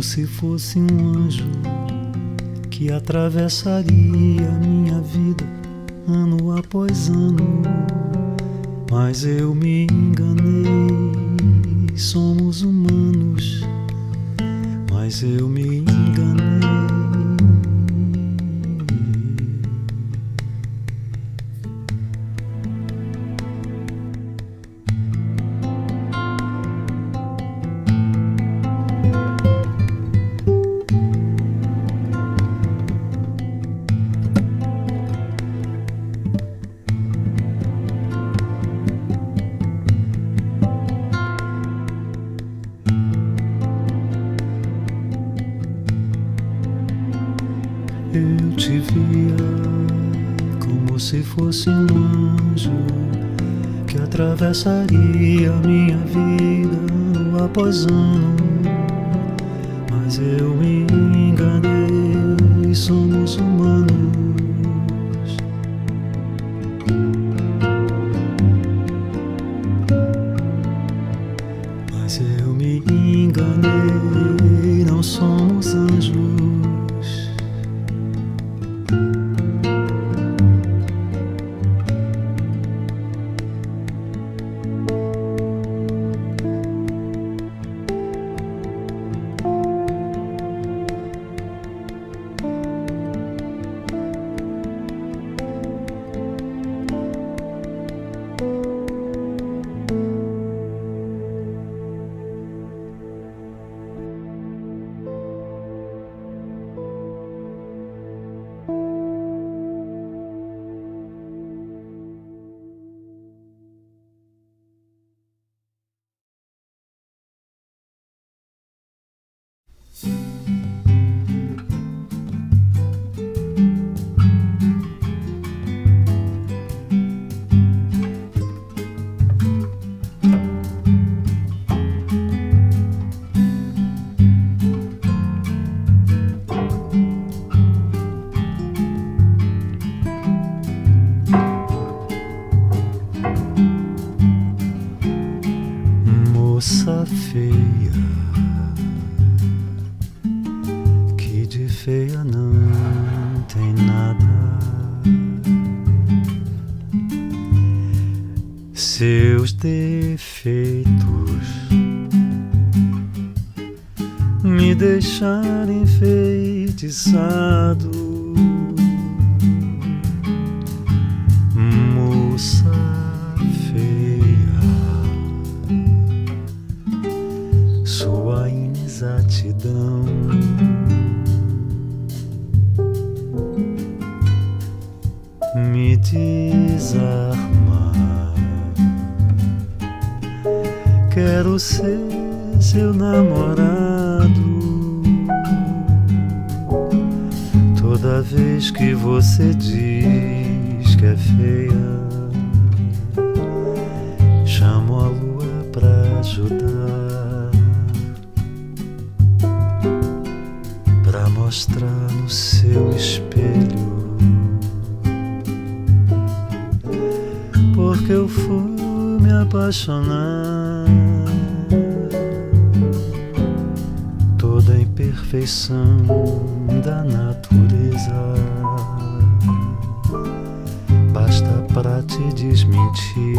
se fosse um anjo que atravessaria minha vida ano após ano. Mas eu me enganei, somos humanos, mas eu me enganei. Eu te via como se fosse um anjo que atravessaria minha vida ano após ano. Mas eu me enganei, somos humanos. Mas eu me enganei, não somos anjos. Moça feia, que de feia não tem nada. Seus defeitos me deixaram enfeitiçado. Moça sua inexatidão me desarma. Quero ser seu namorado. Toda vez que você diz que é feia, chamo a lua pra ajudar, pra mostrar no seu espelho porque eu fui me apaixonar. Toda a imperfeição da natureza basta pra te desmentir.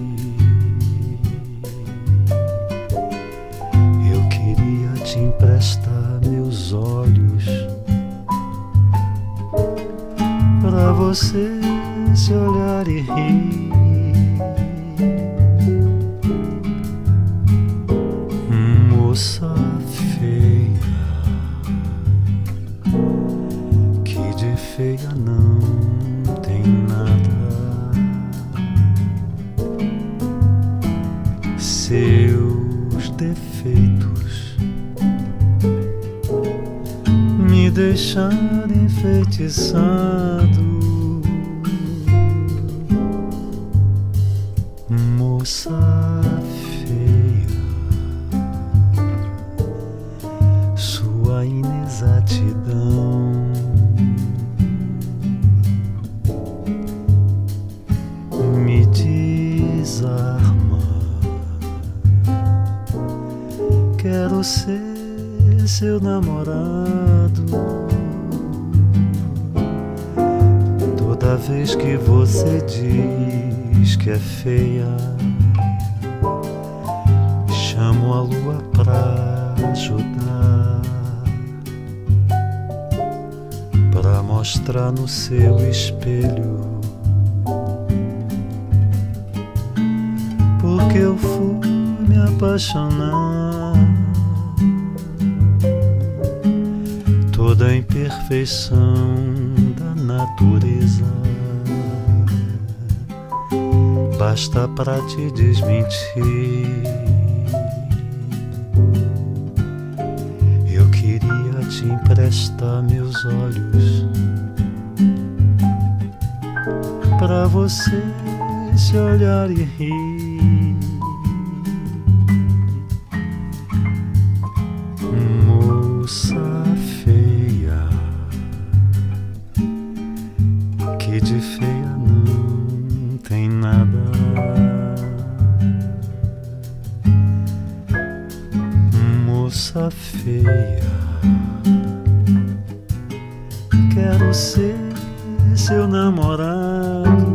Eu queria te emprestar meus olhos pra você se olhar e rir. Moça feia, que de feia não tem nada. Seus defeitos me deixaram enfeitiçado. Moça feia, sua inexatidão me desarma. Quero ser seu namorado. Toda vez que você diz que é feia, chamo a lua pra ajudar, pra mostrar no seu espelho porque eu fui me apaixonar. Toda a imperfeição da natureza basta pra te desmentir. Eu queria te emprestar meus olhos pra você se olhar e rir. Moça feia, que de feia não tem nada. Moça feia, quero ser seu namorado.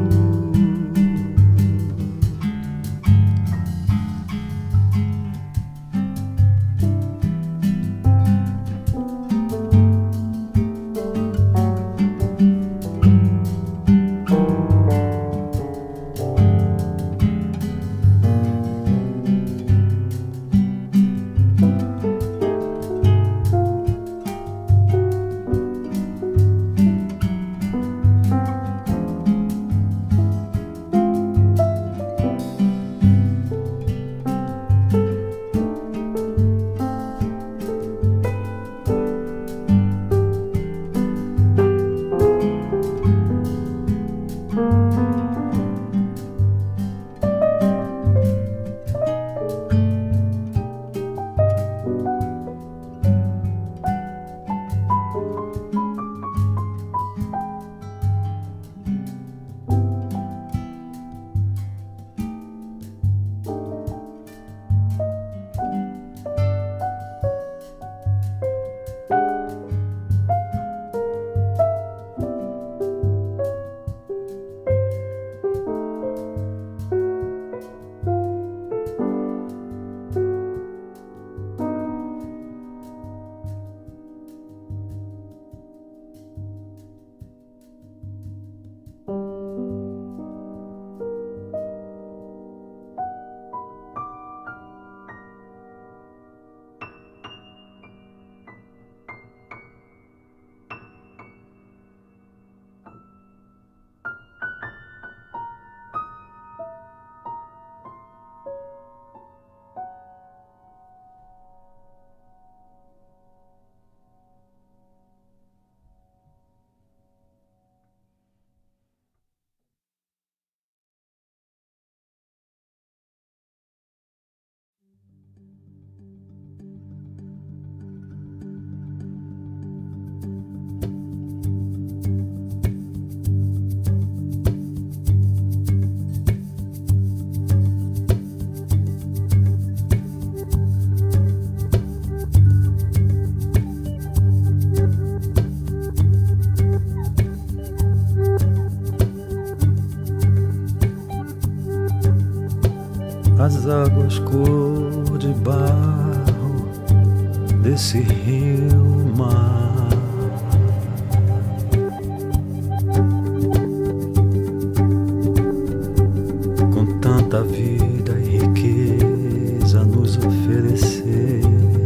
As águas cor de barro desse rio mar com tanta vida e riqueza a nos oferecer,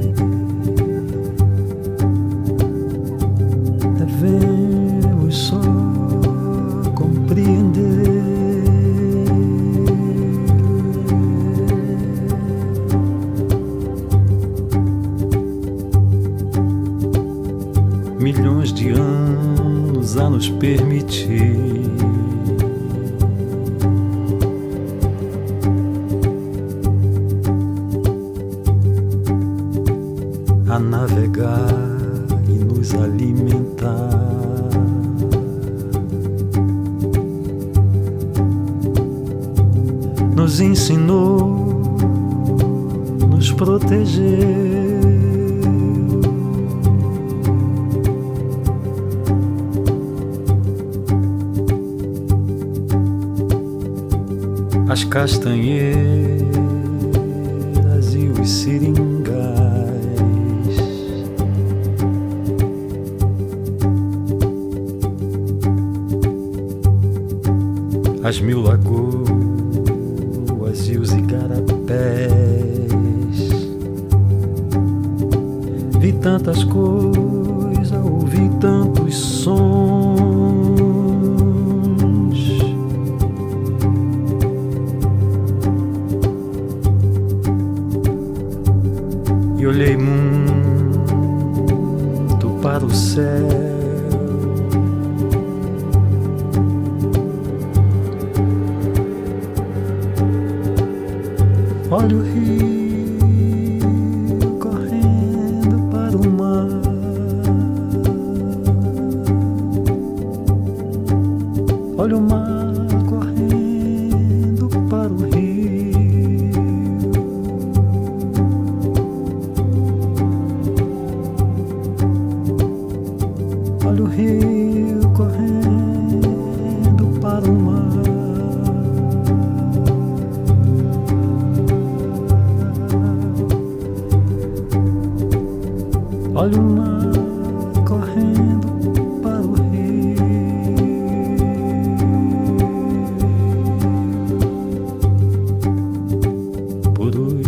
devemos só compreender milhões de anos a nos permitir a navegar e nos alimentar. Nos ensinou, nos protegeu as castanheiras e os seringais, as 1000 lagoas e os igarapés. Vi tantas coisas, ouvi tantos sons, e olhei muito para o céu. Olha o rio correndo para o mar, olha o mar correndo para o rio, olha o rio correndo para o mar. Olha o mar correndo para o rio. Purus.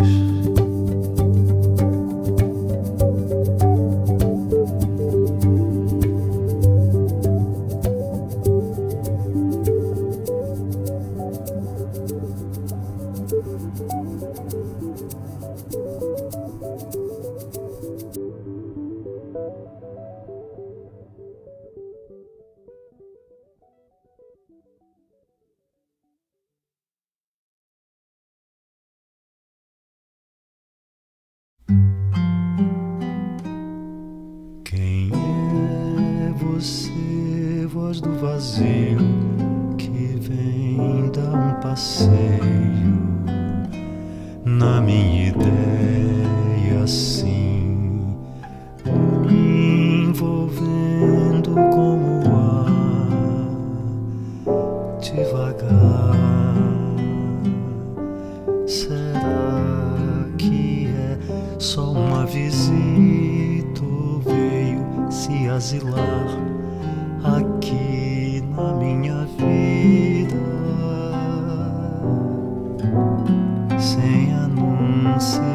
Quem é você, voz do vazio, que vem dar um passeio na minha ideia assim, me envolvendo como o ar, devagar? Será que é só uma visita ou veio se asilar aqui na minha vida sem anunciar?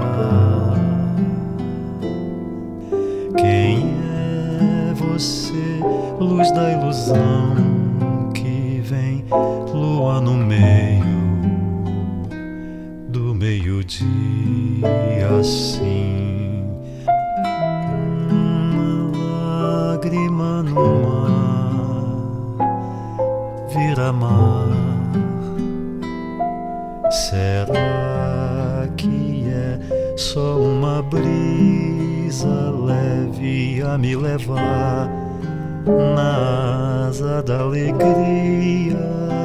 Quem é você, luz da ilusão, que vem lua no meio do meio-dia assim, uma lágrima no mar vira mar? Será que é só uma brisa leve a me levar na asa da alegria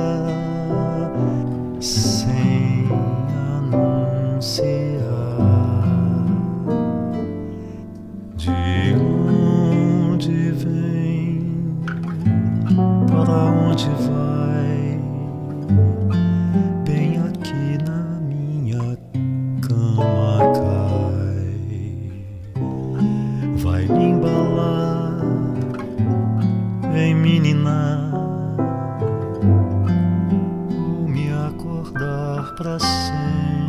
sem anunciar? De onde vem, para onde vai? Bem aqui na minha cama cai, vai me embalar, vem me ninar, ou me acordar pra sempre.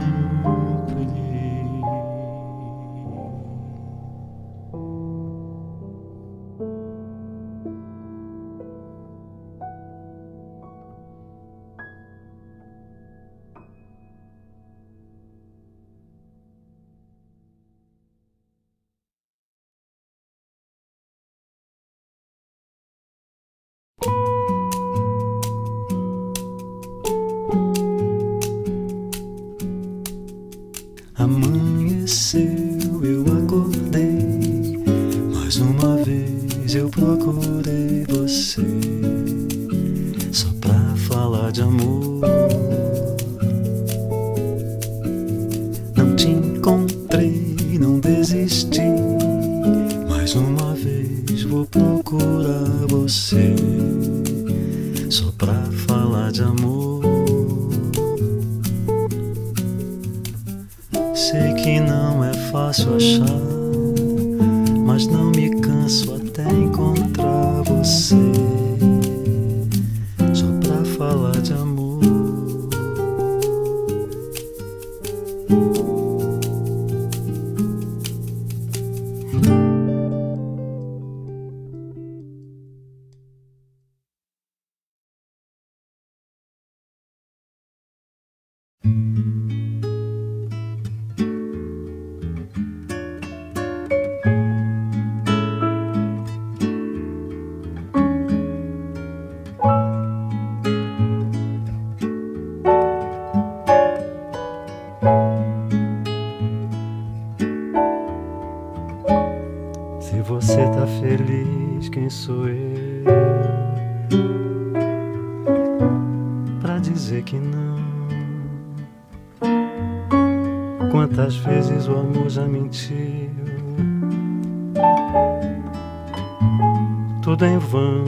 Amanheceu, eu acordei, mais uma vez eu procurei você, só pra falar de amor. Não te encontrei, não desisti, mais uma vez vou procurar você, só pra falar de amor. sei que não é fácil achar, mas não me canso até encontrar você, só pra falar de amor. Se você tá feliz, quem sou eu pra dizer que não? Quantas vezes o amor já mentiu, tudo em vão.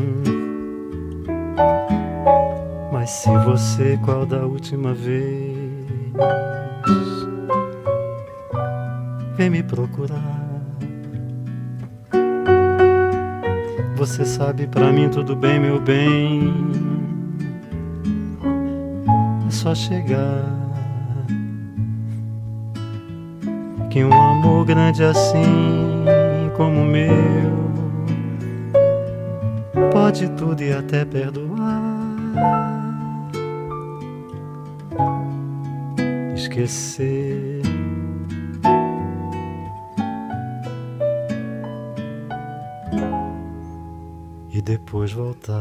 Mas se você, qual da última vez vem me procurar, você sabe, pra mim tudo bem, meu bem. É só chegar, que um amor grande assim como o meu pode tudo e até perdoar, esquecer. E depois voltar.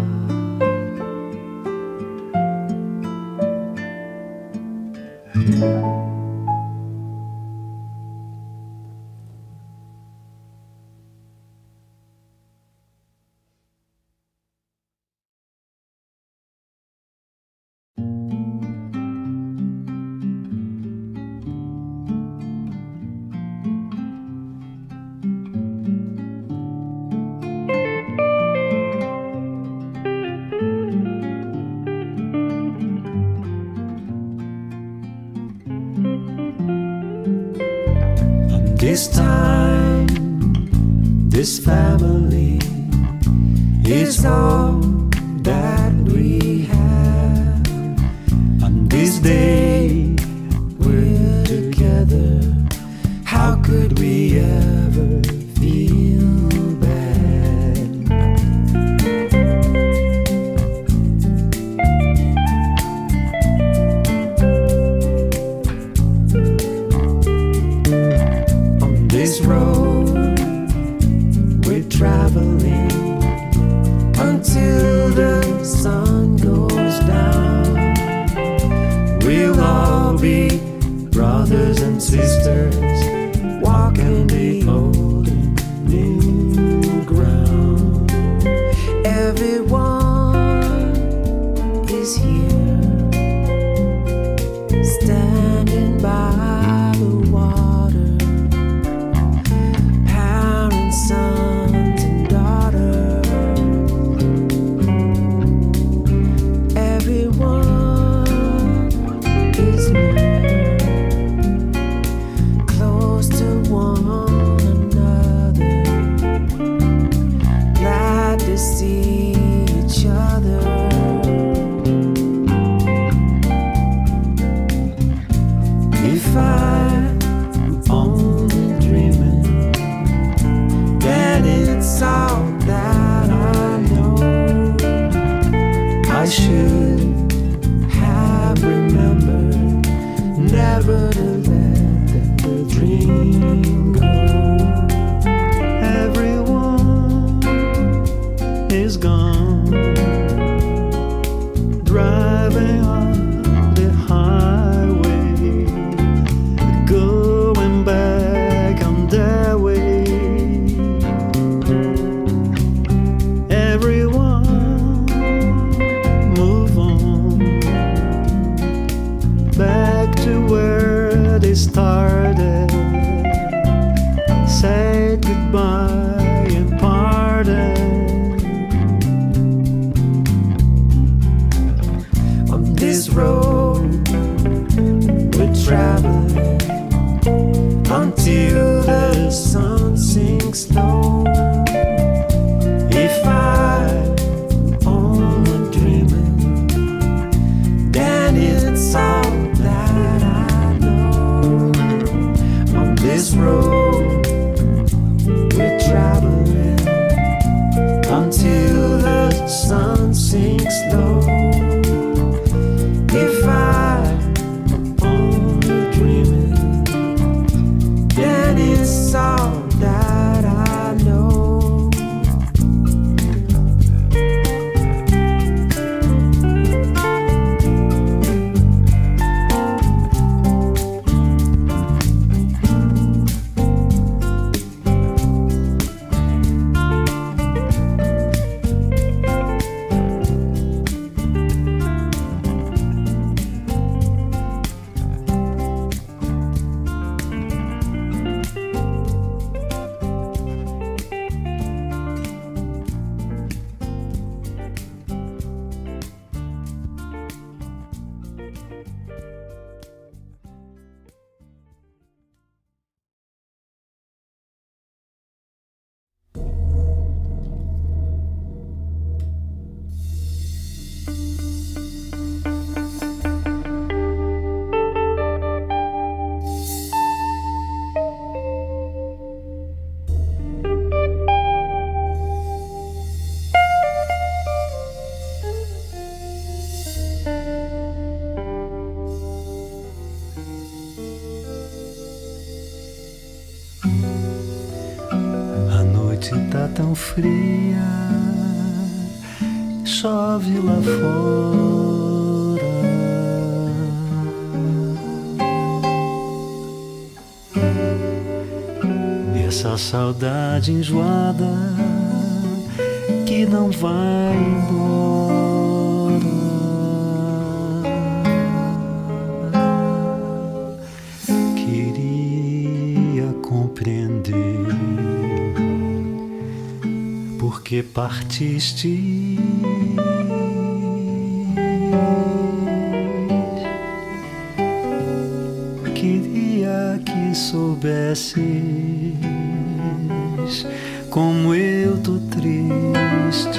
This time, this family is all that we have. On this day, we're together. How could we ever feel bad? This road we're traveling until the sun goes down. We'll all be brothers and sisters walking the old and new ground. Everyone is here standing by the water, sons and daughters. Everyone is near, close to one another, glad to see each other. If I'm only dreaming that it's all that I know, I should have remembered never to let the dream go. Everyone is gone, driving on the highway, going back on their way. Everyone move on back to where they started, said goodbye and parted. On this road we're traveling take slow. If I'm only dreaming, then it's all that I know. Tá tão fria, chove lá fora. Essa saudade enjoada que não vai embora. Queria compreender porque partiste. Queria que soubesses como eu tô triste.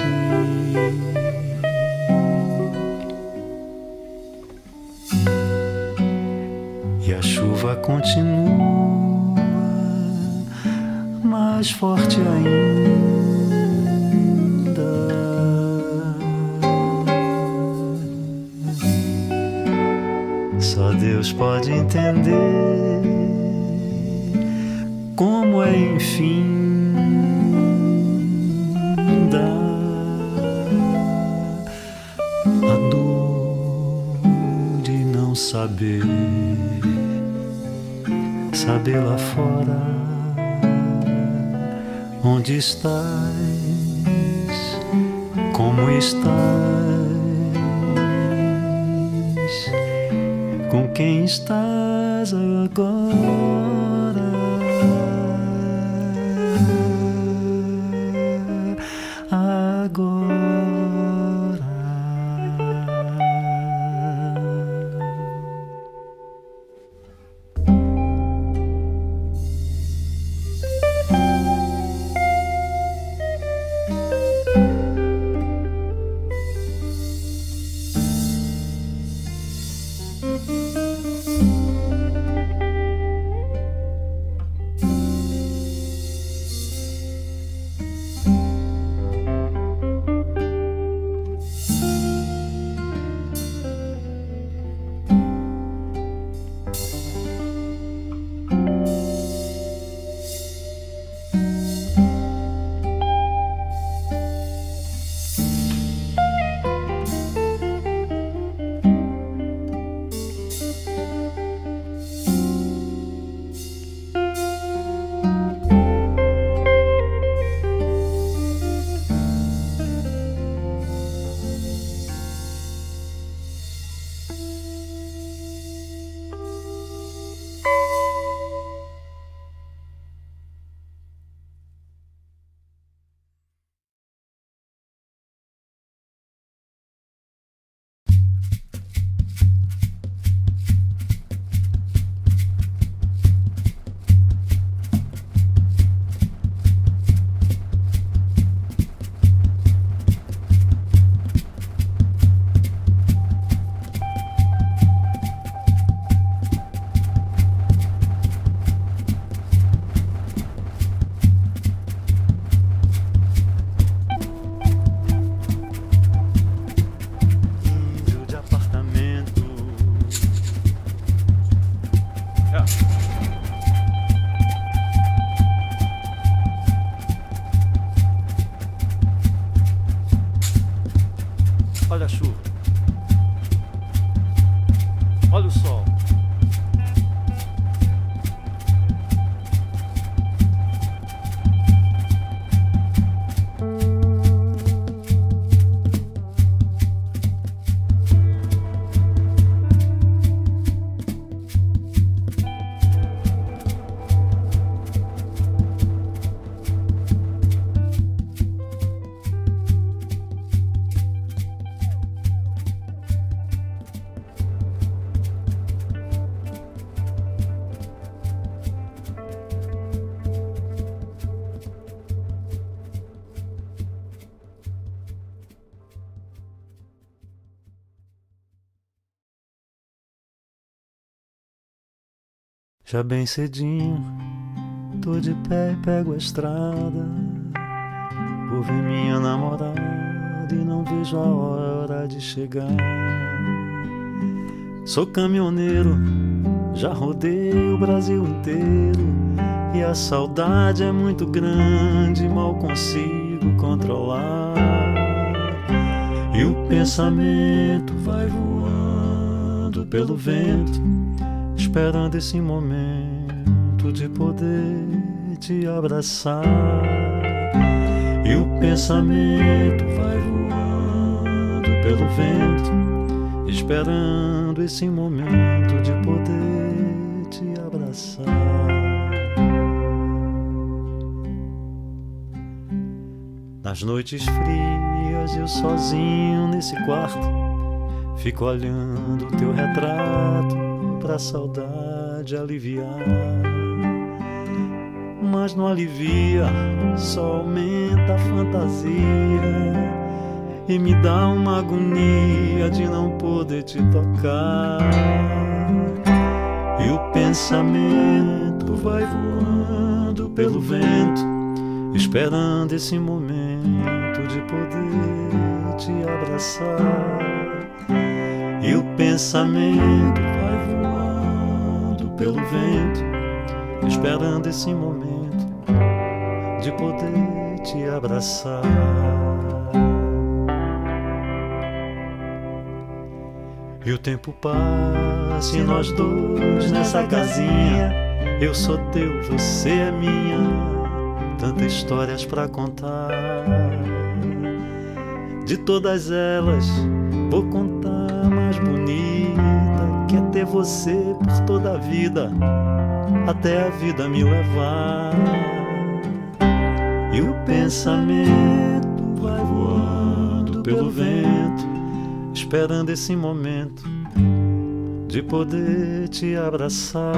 E a chuva continua mais forte ainda. Só Deus pode entender como é infinda a dor de não saber lá fora onde estás, como estás, com quem estás agora. Agora. Olha a chuva. Olha o sol. Já bem cedinho, tô de pé e pego a estrada. Vou ver minha namorada e não vejo a hora de chegar. Sou caminhoneiro, já rodei o Brasil inteiro, e a saudade é muito grande, mal consigo controlar. E o pensamento vai voando pelo vento, esperando esse momento de poder te abraçar. E o pensamento vai voando pelo vento, esperando esse momento de poder te abraçar. Nas noites frias, eu sozinho nesse quarto, fico olhando o teu retrato pra saudade aliviar. Mas não alivia, só aumenta a fantasia e me dá uma agonia de não poder te tocar. E o pensamento vai voando pelo vento, esperando esse momento de poder te abraçar. E o pensamento vai voando pelo vento, esperando esse momento de poder te abraçar. E o tempo passa e nós dois nessa casinha, eu sou teu, você é minha, tantas histórias pra contar. De todas elas vou contar a mais bonita, que é ter você por toda a vida, até a vida me levar. E o pensamento vai voando pelo vento, esperando esse momento de poder te abraçar.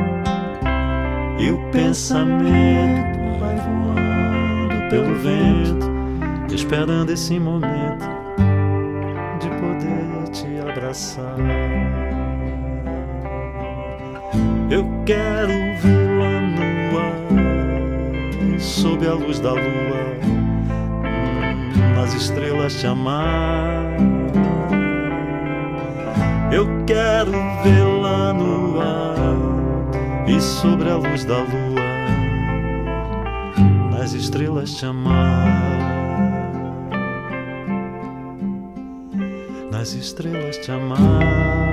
E o pensamento vai voando pelo vento, esperando esse momento de poder te abraçar. Eu quero ver a lua sob a luz da lua, nas estrelas te amar. Eu quero vê-la no ar e sobre a luz da lua, nas estrelas te amar. Nas estrelas te amar.